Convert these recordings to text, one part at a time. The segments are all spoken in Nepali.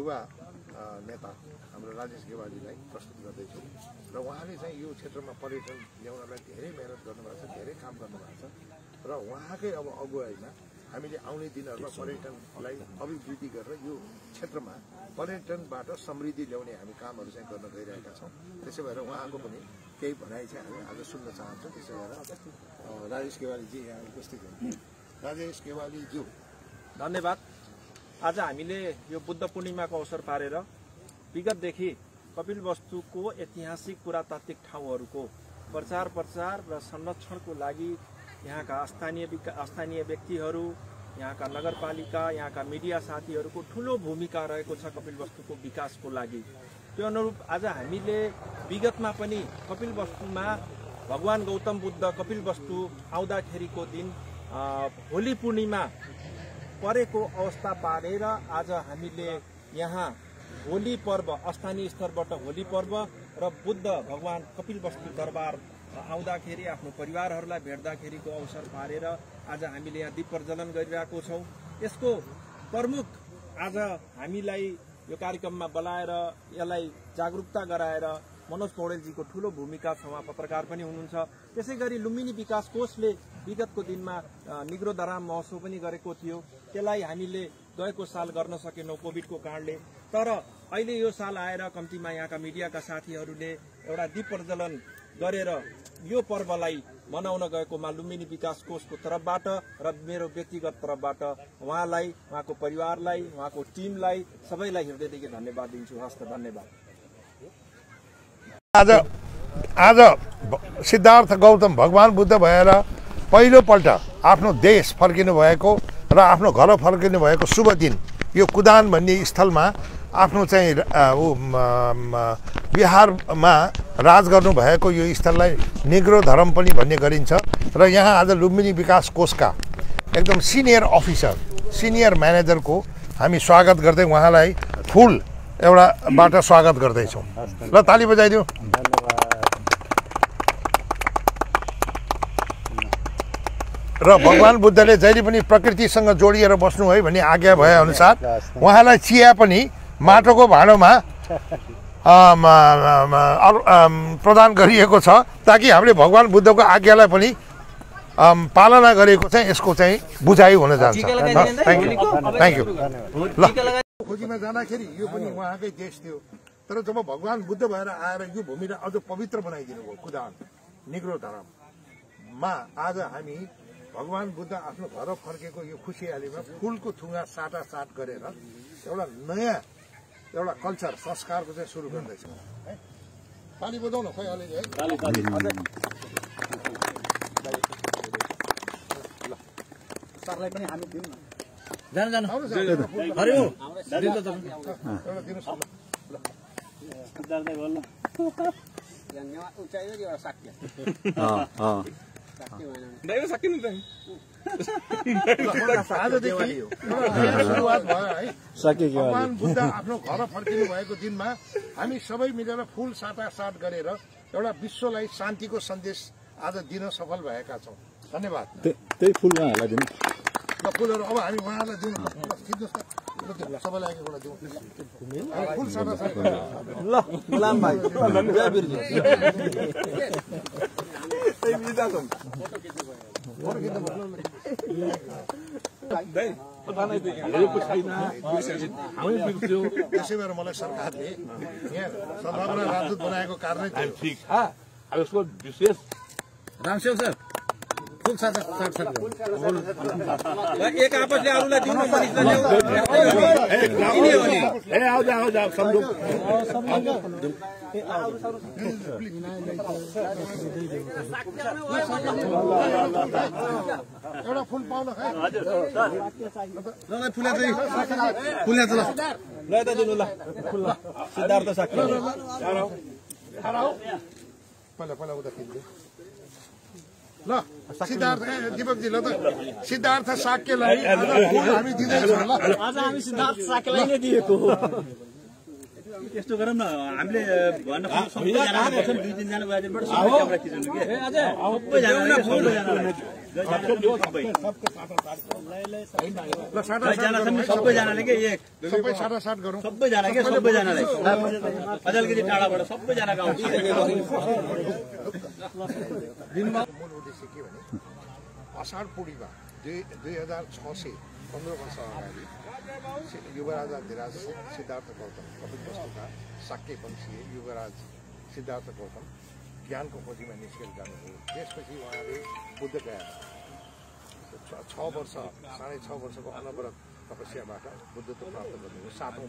युवा नेता हाम्रो राजेश गेवालीलाई प्रस्तुत गर्दैछु र उहाँले चाहिँ यो क्षेत्रमा पर्यटन ल्याउनलाई धेरै मेहनत गर्नुभएको छ, धेरै काम गर्नुभएको छ र उहाँकै अब अगुवाईमा हामीले आउने दिनहरुमा पर्यटनलाई अभिवृद्धि गरेर यो क्षेत्रमा पर्यटनबाट समृद्धि ल्याउने हामी कामहरु चाहिँ गर्न गइरहेका छौं। त्यसै भएर उहाँको पनि केही भनाइ चाहिँ हामी आज सुन्न चाहन्छौं। त्यसै भएर राजेश गेवाली जी यहाँ उपस्थित हुनुहुन्छ। राजेश गेवाली ज्यू, धन्यवाद। आज हामीले यो बुद्ध पूर्णिमाको अवसर पारेर विगतदेखि कपिलवस्तुको ऐतिहासिक पुरातात्विक ठाउँहरूको प्रचार र संरक्षणको लागि यहाँका स्थानीय व्यक्तिहरू, यहाँका नगरपालिका, यहाँका मिडिया साथीहरूको ठूलो भूमिका रहेको छ कपिलवस्तुको विकासको लागि। त्यो अनुरूप आज हामीले विगतमा पनि कपिलवस्तुमा भगवान गौतम बुद्ध कपिलवस्तु आउँदाखेरिको दिन होली पूर्णिमा परेको अवस्था पारेर आज हामीले यहाँ होली पर्व स्थानीय स्तरबाट होली पर्व र बुद्ध भगवान कपिलवस्तु दरबार आउँदाखेरि आफ्नो परिवारहरूलाई भेट्दाखेरिको अवसर पारेर आज हामीले यहाँ दीप प्रज्वलन गरिरहेको छौं। यसको प्रमुख आज हामीलाई यो कार्यक्रममा बोलाएर यसलाई जागरुकता गराएर मनोज पौडेलजीको ठूलो भूमिका छ। उहाँ पत्रकार पनि हुनुहुन्छ। त्यसैगरी लुम्बिनी विकास कोषले विगतको दिनमा निग्रो दराम महोत्सव पनि गरेको थियो। त्यसलाई हामीले गएको साल गर्न सकेनौं कोभिडको कारणले, तर अहिले यो साल आएर कम्तीमा यहाँका मिडियाका साथीहरूले एउटा दीप प्रज्वलन गरेर यो पर्वलाई मनाउन गएकोमा लुम्बिनी विकास कोषको तर्फबाट र मेरो व्यक्तिगत तर्फबाट उहाँलाई, उहाँको परिवारलाई, उहाँको टिमलाई सबैलाई हृदयदेखि धन्यवाद दिन्छु। हस्त धन्यवाद। आज सिद्धार्थ गौतम भगवान बुद्ध भएर पहिलोपल्ट आफ्नो देश फर्किनु भएको र आफ्नो घर फर्किनु भएको शुभ दिन यो कुदान भन्ने स्थलमा आफ्नो चाहिँ बिहारमा राज गर्नु भएको यो स्थललाई निग्रो धर्म पनि भन्ने गरिन्छ र यहाँ आज लुम्बिनी विकास कोषका एकदम सिनियर अफिसर, सिनियर म्यानेजरको हामी स्वागत गर्दै उहाँलाई फुल एउटाबाट स्वागत गर्दैछौँ। ल ताली बजाइदिउँ। र भगवान बुद्धले जहिले पनि प्रकृतिसँग जोडिएर बस्नु है भन्ने आज्ञा भए अनुसार उहाँलाई चिया पनि माटोको भाँडोमा प्रदान गरिएको छ ताकि हामीले भगवान बुद्धको आज्ञालाई पनि पालना गरेको चाहिँ यसको चाहिँ बुझाइ हुन जान्छ। Thank you. ल खोजीमा जाँदाखेरि यो पनि उहाँकै देश थियो, तर जब भगवान बुद्ध भएर आएर यो भूमिलाई अझ पवित्र बनाइदिनु भयो कुदान निग्रो धर्ममा आज हामी भगवान बुद्ध आफ्नो घर फर्केको यो खुसियालीमा फूलको थुङ्गा साटासाट गरेर एउटा नयाँ एउटा कल्चर संस्कारको चाहिँ सुरु गर्दैछौँ है। पानी बजाउन खोइ अलिअलि है। सरलाई पनि हामी दिउँ न। जानु एउटा दिनुहोस् न। भगवान बुद्ध आफ्नो घर फर्किनु भएको दिनमा हामी सबै मिलेर फूल साटासाट गरेर एउटा विश्वलाई शान्तिको सन्देश आज दिन सफल भएका छौँ। धन्यवाद। त्यही फूल उहाँहरूलाई दिनु। ल फूलहरू अब हामी उहाँलाई दिउँ न। खिच्नुहोस् न सबैलाई एउटा दिउँ फूल साटासाट। ल गुलाम भाइ जय वीरजी। त्यसै भएर मलाई सरकारले यहाँ सभामा राजदूत बनाएको कारणै उसको विशेष रामसेव सर फुल साथ एक आपसले अरूलाई दिउन पनि एउटा फुल पाउन खै फुल्या ल त दिनु ल फुल सिद्धार्थ साक्य पहिला पहिला उता खिच्नु ल सिद्धार्थ दीपकजी ल त सिद्धार्थ साक्यलाई हामी दिँदैछौँ। ल आज हामी सिद्धार्थ साक्यलाई नै दिएको हो। यस्तो गरौँ न हामीले भन्न दुई तीनजना सबैजनाले के एक सबै साटासाट गरौँ सबैजना के सबैजनालाई अलिकति टाढाबाट सबैजनाको आउँछ मूल उद्देश्य के भने असार पूर्णिमा 2615 वर्ष अगाडि युवराजाधिराज सिद्धार्थ गौतम कपिलवस्तुका शाक्य वंशीय युवराज सिद्धार्थ गौतम ज्ञानको खोजीमा निस्केर जानुभयो। त्यसपछि उहाँले बुद्ध गया 6 वर्ष 6.5 वर्षको अनवरत तपस्याबाट बुद्धत्व प्राप्त गर्नुभयो।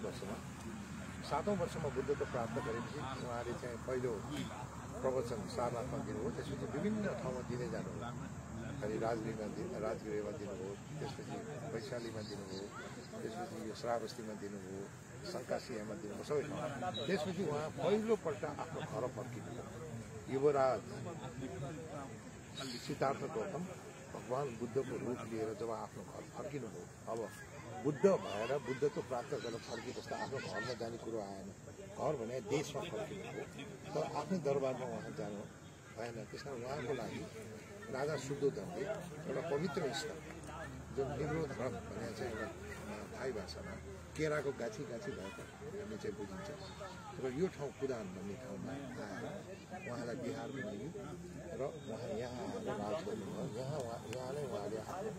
7औं वर्षमा बुद्धत्व प्राप्त गरेपछि उहाँले चाहिँ पहिलो प्रवचन सारनाथमा दिनुभयो। त्यसपछि विभिन्न ठाउँमा दिँदै जानुभयो। अनि राजगृहमा दिनुभयो, त्यसपछि वैशालीमा दिनुभयो, त्यसपछि यो श्रावस्तीमा दिनुभयो, शङ्कासियामा दिनुभयो, सबै ठाउँमा। त्यसपछि उहाँ पहिलोपल्ट आफ्नो घर फर्किनुभयो। युवराज सिद्धार्थ गौतम भगवान बुद्धको रूप लिएर जब आफ्नो घर फर्किनुभयो, अब बुद्ध भएर बुद्धत्व प्राप्त गर्न फर्किएपछि त आफ्नो घरमा जाने कुरो आएन। घर भने देशमा फर्किनुभयो, तर आफ्नै दरबारमा उहाँ जानु भएन। त्यस कारण उहाँको लागि राजा शुद्धोधनले एउटा पवित्र स्थल जुन निग्रोध हरम भने चाहिँ एउटा थाई भाषामा केराको गाछी गाछी भएको भन्ने चाहिँ बुझिन्छ र यो ठाउँ कुदान भन्ने ठाउँमा आएर उहाँलाई बिहार बनाइयो र उहाँ यहाँ आएर राज गर्नुभयो। यहाँ नै उहाँले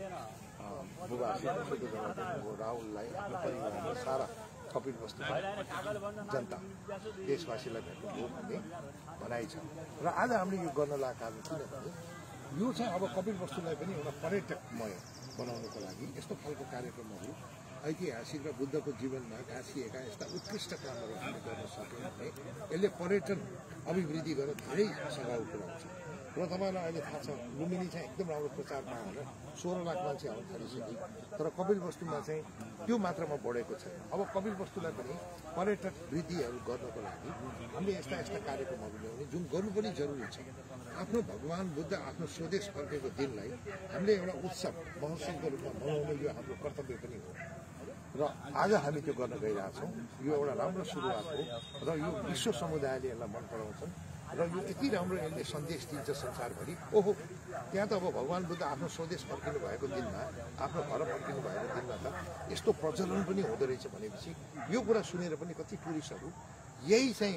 आफ्नो बुबा शुद्धोधन राहुललाई आफ्नो परिवारलाई सारा कपिलवस्तुका जनता देशवासीलाई भेट्नुभयो भन्ने भनाइ छ। र आज हामीले यो गर्न लागेको कारण किनभने यो चाहिँ अब कपिलवस्तुलाई पनि एउटा पर्यटकमय बनाउनको लागि यस्तो खालको कार्यक्रमहरू ऐतिहासिक र बुद्धको जीवनमा गाँसिएका यस्ता उत्कृष्ट कामहरू हामीले गर्न सक्यौँ भने यसले पर्यटन अभिवृद्धि गर्न धेरै सघाउ पुऱ्याउँछ। र तपाईँलाई अहिले थाहा छ लुम्बिनी चाहिँ एकदम राम्रो प्रचार पाएर 16 लाख मान्छे आउन थालिसक्यो, तर कपिलवस्तुमा चाहिँ त्यो मात्रामा बढेको छैन। अब कपिलवस्तुलाई पनि पर्यटक वृद्धिहरू गर्नको लागि हामीले यस्ता यस्ता कार्यक्रमहरू ल्याउने जुन गर्नु पनि जरुरी छ। आफ्नो भगवान बुद्ध आफ्नो स्वदेश फर्केको दिनलाई हामीले एउटा उत्सव महोत्सवको रूपमा मनाउने यो हाम्रो कर्तव्य पनि हो र आज हामी त्यो गर्न गइरहेछौँ। यो एउटा राम्रो सुरुवात हो र यो विश्व समुदायले यसलाई मन पराउँछन् र यो यति राम्रो यसले सन्देश दिन्छ संसारभरि। ओहो, त्यहाँ त अब भगवान बुद्ध आफ्नो स्वदेश फर्किनु भएको दिनमा, आफ्नो घर फर्किनु भएको दिनमा त यस्तो प्रचलन पनि हुँदो रहेछ भनेपछि यो कुरा सुनेर पनि कति टुरिस्टहरू यही चाहिँ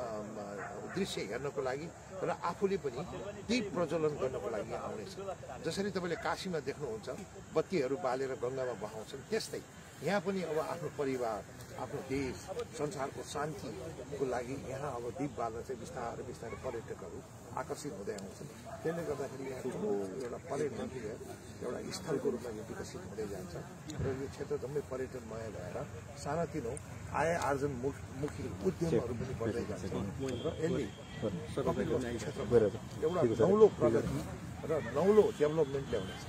दृश्य हेर्नको लागि र आफूले पनि त्यही प्रज्वलन गर्नको लागि आउनेछ। जसरी तपाईँले काशीमा देख्नुहुन्छ बत्तीहरू बालेर गङ्गामा बहाउँछन्, त्यस्तै यहाँ पनि अब आफ्नो परिवार, आफ्नो देश, संसारको शान्तिको लागि यहाँ अब दीप बाल्न चाहिँ बिस्तारै बिस्तारै पर्यटकहरू आकर्षित हुँदै आउँछन्। त्यसले गर्दाखेरि यहाँ एउटा पर्यटकीय एउटा स्थलको रूपमा यो विकसित हुँदै जान्छ र यो क्षेत्र जम्मै पर्यटनमय भएर सानातिनो आय आर्जन मुखी उद्यमहरू पनि बढ्दै जान्छ र यसले क्षेत्रमा एउटा नौलो प्रगति र नौलो डेभलपमेन्ट ल्याउनेछ।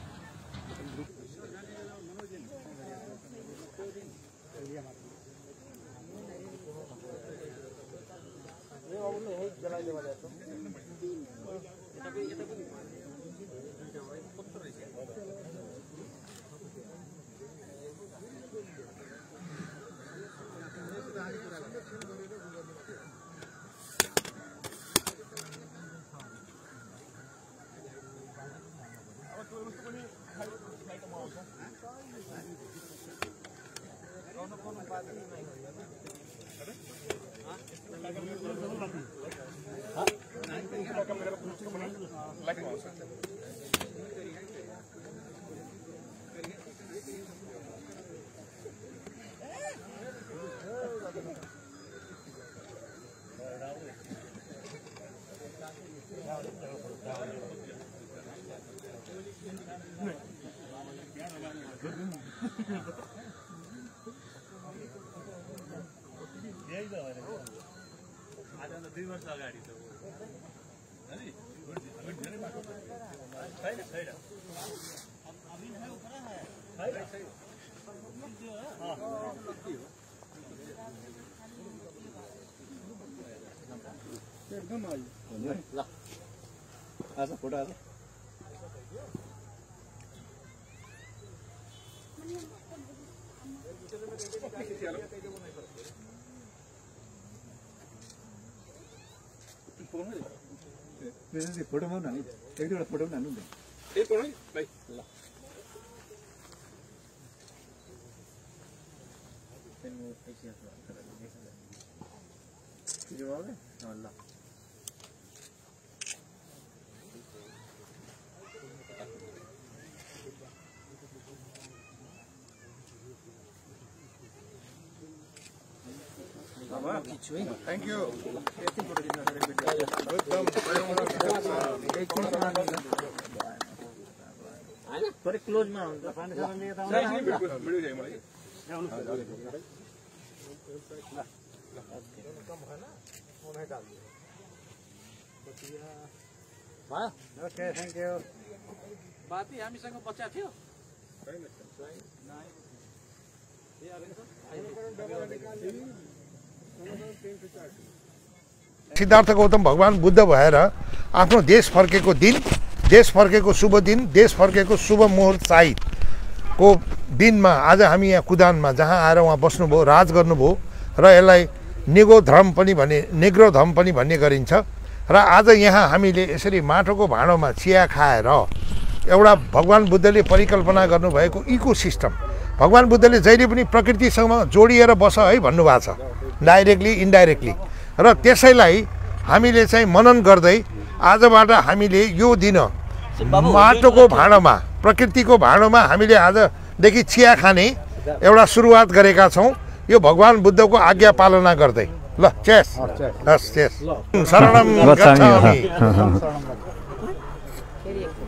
दुई वर्ष अगाडि त एकदम ल आज फोटो आज फोटोमा पनि एक दुईवटा फोटो पनि हाल्नु Thank you. थोरै क्लोजमा हुन्छ ओके थ्याङ्क यू बाती हामीसँग बच्चा थियो सिद्धार्थ गौतम भगवान बुद्ध भएर आफ्नो देश फर्केको दिन, देश फर्केको शुभ दिन, देश फर्केको शुभ मुहुर्त साहितको दिनमा आज हामी यहाँ कुदानमा जहाँ आएर उहाँ बस्नुभयो, राज गर्नुभयो र यसलाई नेग्रो धर्म पनि भन्ने गरिन्छ। र आज यहाँ हामीले यसरी माटोको भाँडोमा चिया खाएर एउटा भगवान बुद्धले परिकल्पना गर्नुभएको इकोसिस्टम, भगवान बुद्धले जहिले पनि प्रकृतिसँग जोडिएर बस है भन्नुभएको छ, डाइरेक्टली इन्डाइरेक्टली। र त्यसैलाई हामीले चाहिँ मनन गर्दै आजबाट हामीले यो दिन माटोको भाँडोमा, प्रकृतिको भाँडोमा हामीले आजदेखि चिया खाने एउटा सुरुवात गरेका छौँ, यो भगवान बुद्धको आज्ञा पालना गर्दै। ल चेस, हस् चेस, शरणम गच्छामि।